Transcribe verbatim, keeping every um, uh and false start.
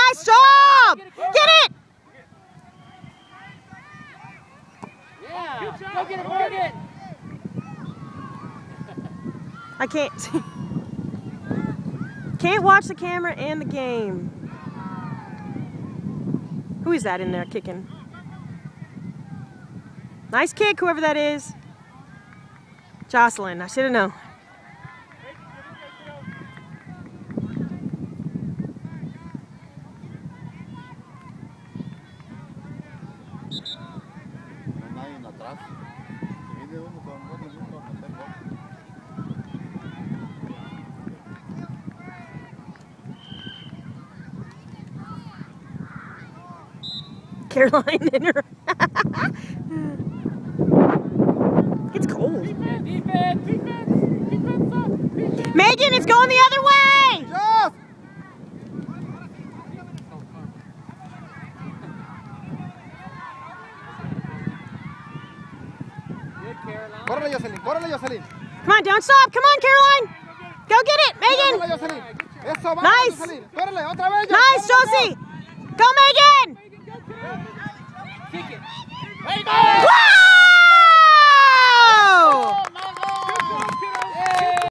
Nice job! Get it! Yeah! Go get it, Morgan! I can't see. Can't watch the camera and the game. Who is that in there kicking? Nice kick, whoever that is. Jocelyn, I should have known. Caroline in her. It's cold. Defense, defense, defense, defense, up, defense. Megan, it's going the other way! Jeff! Good, Caroline. Córrele, Jocelyn, córrele, Jocelyn. Come on, don't stop. Come on, Caroline. Go get it, Córrele, Megan. Jocelyn. Eso, vamos, Nice. Jocelyn. Córrele, otra vez. Nice, Josie. Go, Megan. Kick it. Hey, go!